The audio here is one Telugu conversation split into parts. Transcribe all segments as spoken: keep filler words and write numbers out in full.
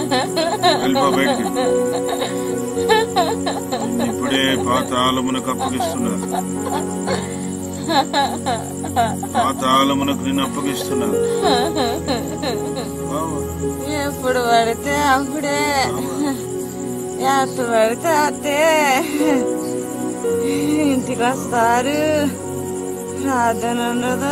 వెళ్ళిపో బయటికి. ఇప్పుడే పాతాళమునకు అప్పగిస్తున్నారు. పాతాళమునకు నేను అప్పగిస్తున్నాను. ఎప్పుడు పడితే అప్పుడే, ఎప్పుడు పడితే అత్తే ఇంటికి వస్తారు. ప్రార్థన ఉండదు,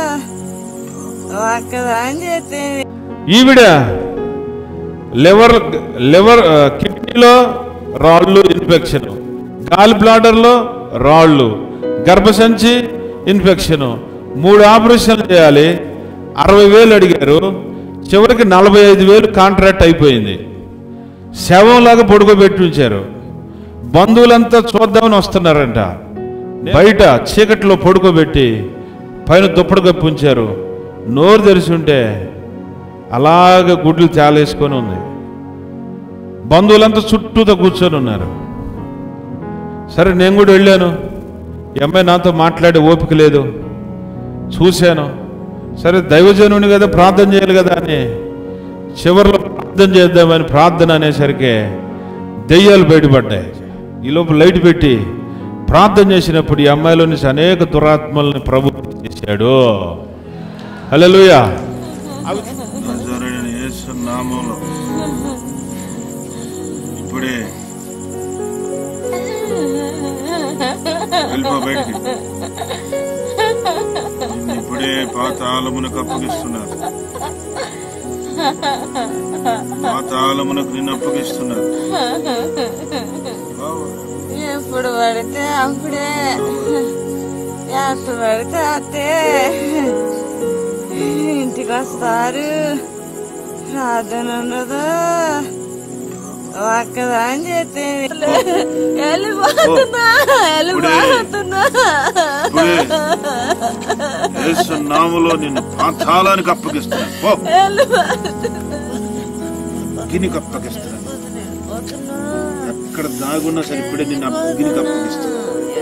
ఒక్కదాని చేస్తే. ఈవిడ లివర్ లివర్ కిడ్నీలో రాళ్ళు ఇన్ఫెక్షన్, గాల్ బ్లాడర్లో రాళ్ళు, గర్భసంచి ఇన్ఫెక్షన్, మూడు ఆపరేషన్లు చేయాలి. అరవై వేలు అడిగారు. చివరికి నలభై ఐదు వేలు కాంట్రాక్ట్ అయిపోయింది. శవంలాగా పడుకోబెట్టి ఉంచారు. బంధువులంతా చూద్దామని వస్తున్నారంట. బయట చీకట్లో పడుకోబెట్టి పైన దుప్పటి కప్పి ఉంచారు. నోరు తెరిచి ఉంటే అలాగ గుడ్లు తేలేసుకొని ఉంది. బంధువులంతా చుట్టూతో కూర్చొని ఉన్నారు. సరే నేను కూడా వెళ్ళాను. ఈ అమ్మాయి నాతో మాట్లాడే ఓపిక లేదు, చూశాను. సరే దైవజనుని కదా, ప్రార్థన చేయాలి కదా అని చివరిలో ప్రార్థన చేద్దామని ప్రార్థన అనేసరికి దెయ్యాలు బయటపడ్డాయి. ఈ లోపు లైట్ పెట్టి ప్రార్థన చేసినప్పుడు ఈ అమ్మాయిలో నుంచి అనేక దురాత్మల్ని ప్రభు చేశాడు. హల్లెలూయా. యేసు నామములో ఇప్పుడే వెళ్ళిపో బయటికి. ఇప్పుడే పాతాళమునకు అప్పగిస్తున్నారు. పాతాళమునకు నిన్ను అప్పగిస్తున్నారు. ఎప్పుడు పడితే అప్పుడే, ఎప్పుడు పడితే అత్తే ఇంటికి వస్తారు. ప్రార్థన ఉండదు, ఒక్కదాని చేస్తే. వెళ్ళిపోతున్నా వెళ్ళిపోతున్నా యేసు నామములో నిన్ను పాతాళానికి అప్పగిస్తున్నాను. అగ్నికి అప్పగిస్తున్నాను. ఎక్కడ దాగున్నా సరే ఇప్పుడే నిన్ను అగ్నికి అప్పగిస్తున్నాను.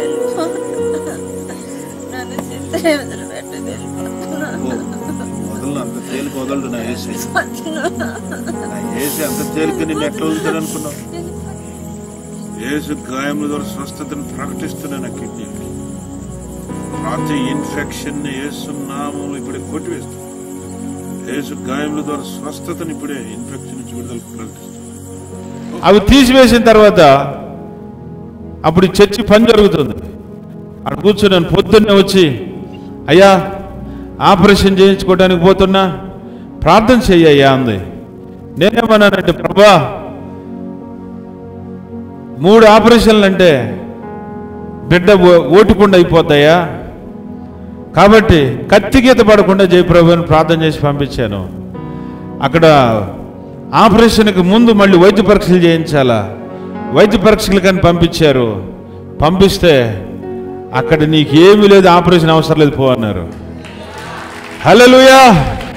వదలను, అంత తేలిక వదలడు నా యేసు. నా యేసు అంత తేలిక నిన్ను ఎట్లా వదులుతాడు అనుకున్నావు? యేసు గాయముల ద్వారా స్వస్థతను ప్రకటిస్తున్నాను. కిడ్నీకి ప్రతి ఇన్ఫెక్షన్ యేసు నామములో ఇప్పుడే కొట్టివేస్తుంది. యేసు గాయముల ద్వారా స్వస్థతను ఇప్పుడే ఇన్ఫెక్షన్ నుంచి విడుదల ప్రకటిస్తుంది. అవి తీసివేసిన తర్వాత అప్పుడు చర్చి పని జరుగుతుంది. అక్కడ కూర్చున్నాను. పొద్దున్నే వచ్చి, అయ్యా ఆపరేషన్ చేయించుకోవడానికి పోతున్నా, ప్రార్థన చెయ్యయ్యా అంది. నేనేమన్నానంటే, ప్రభా మూడు ఆపరేషన్లు అంటే బిడ్డ ఓటుకుండా అయిపోతాయా, కాబట్టి కత్తి గీత పడకుండా జయప్రభు అని ప్రార్థన చేసి పంపించాను. అక్కడ ఆపరేషన్కి ముందు మళ్ళీ వైద్య పరీక్షలు చేయించాలా, వైద్య పరీక్షలు కానీ పంపించారు. పంపిస్తే అక్కడ నీకు ఏమీ లేదు, ఆపరేషన్ అవసరం లేదు పో అన్నారు. హల్లెలూయా.